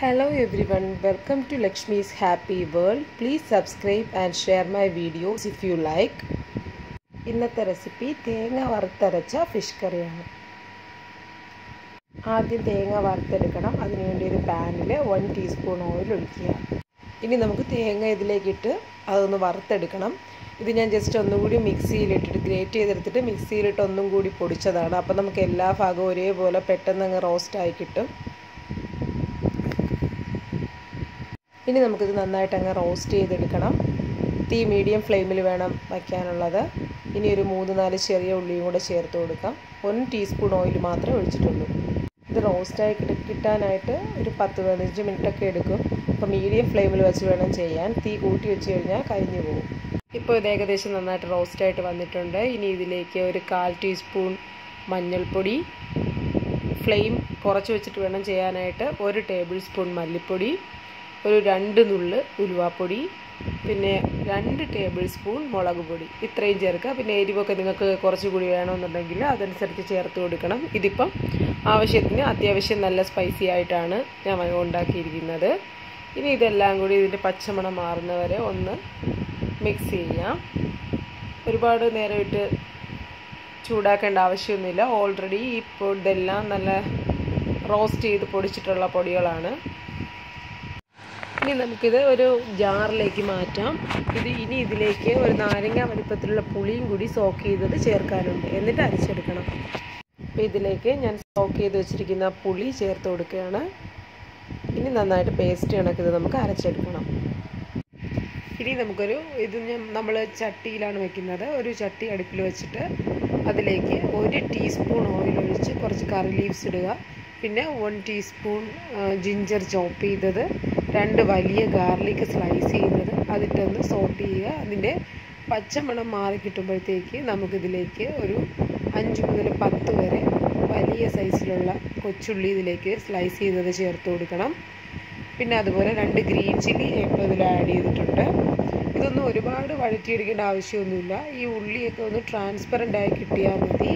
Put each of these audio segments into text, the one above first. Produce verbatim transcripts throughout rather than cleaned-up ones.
Hello everyone, welcome to Lakshmi's Happy World. Please subscribe and share my videos if you like. ഇന്നത്തെ recipe തേങ്ങ വറുത്തരച്ച fish കറിയാണ്. ആദ്യം തേങ്ങ വറുത്തെടുക്കണം. അതിനുവേണ്ടി ഒരു പാനിൽ വൺ ടീസ്പൂൺ ഓയിൽ ഒഴിക്കുക. ഇനി നമുക്ക് തേങ്ങ ഇതിലേക്കിട്ട് അതൊന്ന് വറുത്തെടുക്കണം. ഇത് ഞാൻ ജസ്റ്റ് ഒന്നുകൂടി മിക്സിയിലിട്ടിട്ട് ഗ്രേറ്റ് ചെയ്തെടുത്തിട്ട് മിക്സിയിലിട്ട് ഒന്നും കൂടി പൊടിച്ചതാണ്. അപ്പോൾ നമുക്ക് എല്ലാ ഭാഗവും ഒരേപോലെ പെട്ടെന്ന് അങ്ങ് റോസ്റ്റായി കിട്ടും. ഇനി നമുക്കിത് നന്നായിട്ട് അങ്ങ് റോസ്റ്റ് ചെയ്തെടുക്കണം. തീ മീഡിയം ഫ്ലെയിമിൽ വേണം വയ്ക്കാനുള്ളത്. ഇനി ഒരു മൂന്ന് നാല് ചെറിയ ഉള്ളിയും കൂടെ ചേർത്ത് കൊടുക്കാം. വൺ ടീസ്പൂൺ ഓയിൽ മാത്രമേ ഒഴിച്ചിട്ടുള്ളൂ. ഇത് റോസ്റ്റായി കിട്ടാനായിട്ട് ഒരു പത്ത് പതിനഞ്ച് മിനിറ്റൊക്കെ എടുക്കും. അപ്പോൾ മീഡിയം ഫ്ലെയിമിൽ വെച്ച് വേണം ചെയ്യാൻ. തീ കൂട്ടി വെച്ച് കഴിഞ്ഞാൽ കരിഞ്ഞു പോകും. ഇപ്പോൾ ഇത് ഏകദേശം നന്നായിട്ട് റോസ്റ്റായിട്ട് വന്നിട്ടുണ്ട്. ഇനി ഇതിലേക്ക് ഒരു കാൽ ടീസ്പൂൺ മഞ്ഞൾപ്പൊടി, ഫ്ലെയിം കുറച്ച് വെച്ചിട്ട് വേണം ചെയ്യാനായിട്ട്, ഒരു ടേബിൾ സ്പൂൺ മല്ലിപ്പൊടി, ഒരു രണ്ട് നുള്ള് ഉലുവാപ്പൊടി, പിന്നെ രണ്ട് ടേബിൾ സ്പൂൺ മുളക് പൊടി, ഇത്രയും ചേർക്കുക. പിന്നെ എരിവൊക്കെ നിങ്ങൾക്ക് കുറച്ചുകൂടി വേണമെന്നുണ്ടെങ്കിൽ അതനുസരിച്ച് ചേർത്ത് കൊടുക്കണം. ഇതിപ്പം ആവശ്യത്തിന് അത്യാവശ്യം നല്ല സ്പൈസി ആയിട്ടാണ് ഞാൻ ഉണ്ടാക്കിയിരിക്കുന്നത്. ഇനി ഇതെല്ലാം കൂടി ഇതിൻ്റെ പച്ചമണം മാറുന്നവരെ ഒന്ന് മിക്സ് ചെയ്യാം. ഒരുപാട് നേരം ഇട്ട് ചൂടാക്കേണ്ട ആവശ്യമൊന്നുമില്ല. ഓൾറെഡി ഇപ്പോൾ ഇതെല്ലാം നല്ല റോസ്റ്റ് ചെയ്ത് പൊടിച്ചിട്ടുള്ള പൊടികളാണ്. ഇനി നമുക്കിത് ഒരു ജാറിലേക്ക് മാറ്റാം. ഇത് ഇനി ഇതിലേക്ക് ഒരു നാരങ്ങ വലിപ്പത്തിലുള്ള പുളിയും കൂടി സോക്ക് ചെയ്തത് ചേർക്കാനുണ്ട്. എന്നിട്ട് അരച്ചെടുക്കണം. അപ്പോൾ ഇതിലേക്ക് ഞാൻ സോക്ക് ചെയ്ത് വെച്ചിരിക്കുന്ന പുളി ചേർത്ത് കൊടുക്കുകയാണ്. ഇനി നന്നായിട്ട് പേസ്റ്റ് കണക്കിത് നമുക്ക് അരച്ചെടുക്കണം. ഇനി നമുക്കൊരു ഇത് നമ്മൾ ചട്ടിയിലാണ് വെക്കുന്നത്. ഒരു ചട്ടി അടുപ്പിൽ വെച്ചിട്ട് അതിലേക്ക് ഒരു ടീസ്പൂൺ ഓയിൽ ഒഴിച്ച് കുറച്ച് കറി ലീവ്സ് ഇടുക. പിന്നെ വൺ ടീസ്പൂൺ ജിഞ്ചർ ചോപ്പ് ചെയ്തത്, രണ്ട് വലിയ ഗാർലിക് സ്ലൈസ് ചെയ്യുന്നത് അതിട്ടൊന്ന് സോട്ട് ചെയ്യുക. അതിൻ്റെ പച്ചമണം മാറി കിട്ടുമ്പോഴത്തേക്ക് നമുക്കിതിലേക്ക് ഒരു അഞ്ച് മുതൽ പത്ത് വരെ വലിയ സൈസിലുള്ള കൊച്ചുള്ളി ഇതിലേക്ക് സ്ലൈസ് ചെയ്തത് ചേർത്ത് കൊടുക്കണം. പിന്നെ അതുപോലെ രണ്ട് ഗ്രീൻ ചില്ലി ഇപ്പോൾ ഇതിൽ ആഡ് ചെയ്തിട്ടുണ്ട്. ഇതൊന്നും ഒരുപാട് വഴറ്റിയെടുക്കേണ്ട ആവശ്യമൊന്നുമില്ല. ഈ ഉള്ളിയൊക്കെ ഒന്ന് ട്രാൻസ്പെറൻ്റ് ആയി കിട്ടിയാൽ മതി.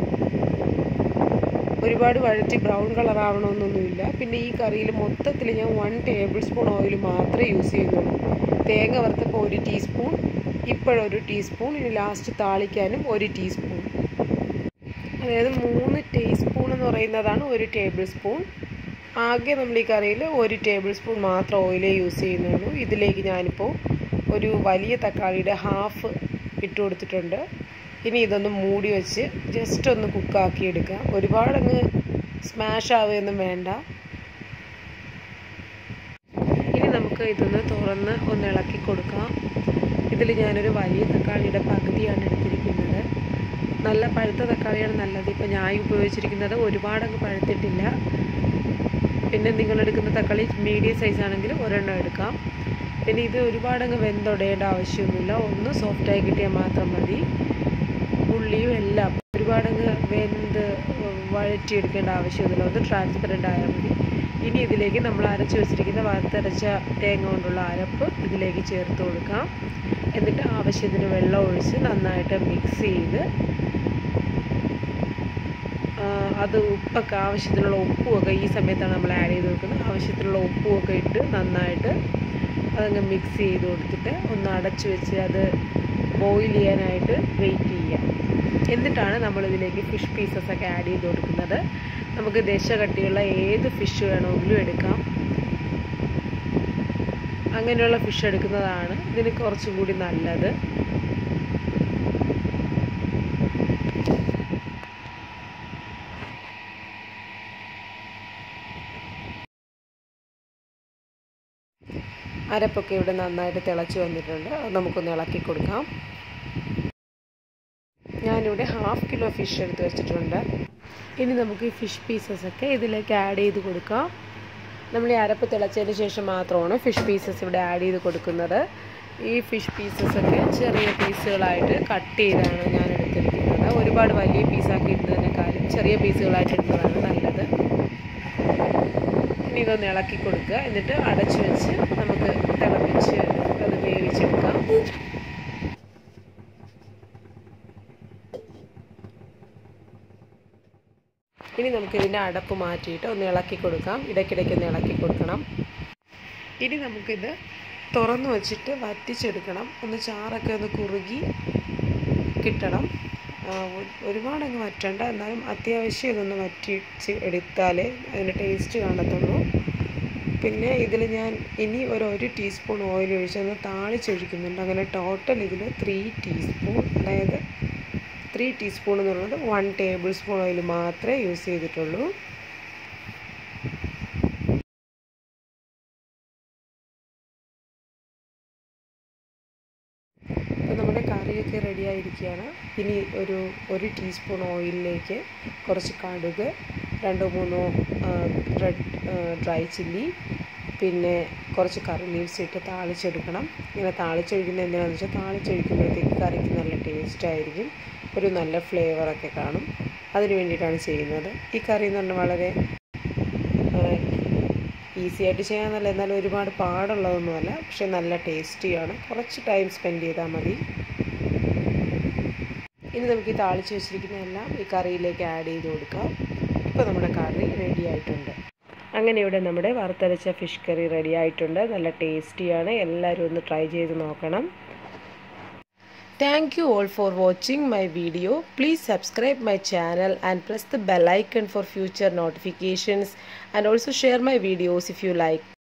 ഒരുപാട് വഴറ്റി ബ്രൗൺ കളർ ആവണമെന്നൊന്നുമില്ല. പിന്നെ ഈ കറിയിൽ മൊത്തത്തിൽ ഞാൻ വൺ ടേബിൾ സ്പൂൺ ഓയിൽ മാത്രമേ യൂസ് ചെയ്യുന്നുള്ളൂ. തേങ്ങ വറുത്തപ്പോൾ ഒരു ടീസ്പൂൺ, ഇപ്പോഴൊരു ടീസ്പൂൺ, ഇനി ലാസ്റ്റ് താളിക്കാനും ഒരു ടീസ്പൂൺ. അതായത് മൂന്ന് ടീസ്പൂൺ എന്ന് പറയുന്നതാണ് ഒരു ടേബിൾ സ്പൂൺ. ആകെ നമ്മൾ ഈ കറിയിൽ ഒരു ടേബിൾ സ്പൂൺ മാത്രം ഓയിലേ യൂസ് ചെയ്യുന്നുള്ളൂ. ഇതിലേക്ക് ഞാനിപ്പോൾ ഒരു വലിയ തക്കാളിയുടെ ഹാഫ് ഇട്ട് കൊടുത്തിട്ടുണ്ട്. ഇനി ഇതൊന്ന് മൂടി വെച്ച് ജസ്റ്റ് ഒന്ന് കുക്കാക്കി എടുക്കാം. ഒരുപാടങ്ങ് സ്മാഷ് ആവുകയൊന്നും വേണ്ട. ഇനി നമുക്ക് ഇതൊന്ന് തുറന്ന് ഒന്ന് ഇളക്കി കൊടുക്കാം. ഇതിൽ ഞാനൊരു വലിയ തക്കാളിയുടെ പകുതിയാണ് എടുത്തിരിക്കുന്നത്. നല്ല പഴുത്ത തക്കാളിയാണ് നല്ലത്. ഇപ്പോൾ ഞാൻ ഉപയോഗിച്ചിരിക്കുന്നത് ഒരുപാടങ്ങ് പഴുത്തിട്ടില്ല. പിന്നെ നിങ്ങളെടുക്കുന്ന തക്കാളി മീഡിയം സൈസ് ആണെങ്കിൽ ഒരെണ്ണം എടുക്കാം. പിന്നെ ഇത് ഒരുപാടങ്ങ് വെന്തൊടയേണ്ട ആവശ്യമൊന്നുമില്ല. ഒന്ന് സോഫ്റ്റായി കിട്ടിയാൽ മാത്രം മതി. ഉള്ളിയും എല്ലാം ഒരുപാടങ്ങ് വെന്ത് വഴറ്റിയെടുക്കേണ്ട ആവശ്യമൊന്നുമില്ല. ഒന്ന് ട്രാൻസ്പെറൻ്റ് ആയാൽ മതി. ഇനി ഇതിലേക്ക് നമ്മൾ അരച്ച് വെച്ചിരിക്കുന്ന വറുത്തരച്ച തേങ്ങ കൊണ്ടുള്ള അരപ്പ് ഇതിലേക്ക് ചേർത്ത് കൊടുക്കാം. എന്നിട്ട് ആവശ്യത്തിന് വെള്ളം ഒഴിച്ച് നന്നായിട്ട് മിക്സ് ചെയ്ത് അത് ഉപ്പൊക്കെ ആവശ്യത്തിനുള്ള ഉപ്പുമൊക്കെ ഈ സമയത്താണ് നമ്മൾ ആഡ് ചെയ്ത് കൊടുക്കുന്നത്. ആവശ്യത്തിനുള്ള ഉപ്പുമൊക്കെ ഇട്ട് നന്നായിട്ട് അതങ്ങ് മിക്സ് ചെയ്ത് കൊടുത്തിട്ട് ഒന്ന് അടച്ചു വെച്ച് അത് ബോയിൽ ചെയ്യാനായിട്ട് വെയിറ്റ് ചെയ്യാം. എന്നിട്ടാണ് നമ്മളിതിലേക്ക് ഫിഷ് പീസസൊക്കെ ആഡ് ചെയ്ത് കൊടുക്കുന്നത്. നമുക്ക് ദശ കട്ടിയുള്ള ഏത് ഫിഷ് വേണമെങ്കിലും എടുക്കാം. അങ്ങനെയുള്ള ഫിഷ് എടുക്കുന്നതാണ് ഇതിന് കുറച്ചും കൂടി നല്ലത്. അരപ്പൊക്കെ ഇവിടെ നന്നായിട്ട് തിളച്ച് വന്നിട്ടുണ്ട്. അത് നമുക്കൊന്ന് ഇളക്കി കൊടുക്കാം. ഞാനിവിടെ ഹാഫ് കിലോ ഫിഷ് എടുത്ത് വെച്ചിട്ടുണ്ട്. ഇനി നമുക്ക് ഈ ഫിഷ് പീസസൊക്കെ ഇതിലേക്ക് ആഡ് ചെയ്ത് കൊടുക്കാം. നമ്മൾ ഈ അരപ്പ് തിളച്ചതിന് ശേഷം മാത്രമാണ് ഫിഷ് പീസസ് ഇവിടെ ആഡ് ചെയ്ത് കൊടുക്കുന്നത്. ഈ ഫിഷ് പീസസൊക്കെ ചെറിയ പീസുകളായിട്ട് കട്ട് ചെയ്താണ് ഞാൻ എടുത്തിരിക്കുന്നത്. ഒരുപാട് വലിയ പീസാക്കി ഇടുന്നതിനേക്കാളും ചെറിയ പീസുകളായിട്ട് ഇടുന്നതാണ് നല്ലത്. ഇനി ഇതൊന്ന് ഇളക്കി കൊടുക്കുക. എന്നിട്ട് അടച്ചു വെച്ച് നമുക്ക് തിളപ്പിച്ച് അത് വേവിച്ചെടുക്കാം. ഇനി ഇനി നമുക്ക് ഇതിൻ്റെ അടപ്പ് മാറ്റിയിട്ട് ഒന്ന് ഇളക്കി കൊടുക്കാം. ഇടയ്ക്കിടയ്ക്ക് ഒന്ന് ഇളക്കി കൊടുക്കണം. ഇനി നമുക്കിത് തുറന്ന് വെച്ചിട്ട് വറ്റിച്ചെടുക്കണം. ഒന്ന് ചാറൊക്കെ ഒന്ന് കുറുകി കിട്ടണം. ഒരുപാടങ്ങ് വറ്റണ്ട, എന്നാലും അത്യാവശ്യം ഇതൊന്ന് വറ്റിച്ച് എടുത്താലേ അതിൻ്റെ ടേസ്റ്റ് കാണത്തുള്ളൂ. പിന്നെ ഇതിൽ ഞാൻ ഇനി ഒരു ഒരു ടീസ്പൂൺ ഓയിൽ ഒഴിച്ചൊന്ന് താളിച്ചൊഴിക്കുന്നുണ്ട്. അങ്ങനെ ടോട്ടൽ ഇതിൽ ത്രീ ടീസ്പൂൺ അതായത് ത്രീ ടീസ്പൂൺ എന്ന് പറയുന്നത് വൺ ടേബിൾ സ്പൂൺ ഓയിൽ മാത്രമേ യൂസ് ചെയ്തിട്ടുള്ളൂ. അപ്പോൾ നമ്മുടെ കറിയൊക്കെ റെഡി ആയിരിക്കുകയാണ്. ഇനി ഒരു ഒരു ടീസ്പൂൺ ഓയിലിലേക്ക് കുറച്ച് കടുക്, രണ്ടോ മൂന്നോ റെഡ് ഡ്രൈ ചില്ലി, പിന്നെ കുറച്ച് കറി ലീവ്സ് ഇട്ട് താളിച്ചെടുക്കണം. ഇങ്ങനെ താളിച്ചൊഴിക്കുന്നത് എന്തിനാണെന്ന് വെച്ചാൽ താളിച്ചൊഴിക്കുമ്പോഴത്തേക്ക് കറിക്ക് നല്ല ടേസ്റ്റ് ആയിരിക്കും, ഒരു നല്ല ഫ്ലേവറൊക്കെ കാണും. അതിന് വേണ്ടിയിട്ടാണ് ചെയ്യുന്നത്. ഈ കറി എന്ന് പറഞ്ഞാൽ വളരെ ഈസി ആയിട്ട് ചെയ്യാമെന്നല്ല, എന്നാലും ഒരുപാട് പാടുള്ളതൊന്നുമല്ല, പക്ഷെ നല്ല ടേസ്റ്റിയാണ്. കുറച്ച് ടൈം സ്പെൻഡ് ചെയ്താൽ മതി. ഇനി നമുക്ക് ഈ താളിച്ച് വെച്ചിരിക്കുന്നതെല്ലാം ഈ കറിയിലേക്ക് ആഡ് ചെയ്ത് കൊടുക്കാം. ഇപ്പോൾ നമ്മുടെ കറി റെഡി ആയിട്ടുണ്ട്. അങ്ങനെ ഇവിടെ നമ്മുടെ വറുത്തരച്ച ഫിഷ് കറി റെഡി ആയിട്ടുണ്ട്. നല്ല ടേസ്റ്റിയാണ്. എല്ലാവരും ഒന്ന് ട്രൈ ചെയ്ത് നോക്കണം. Thank you all for watching my video. Please subscribe my channel and press the bell icon for future notifications, and also share my videos if you like.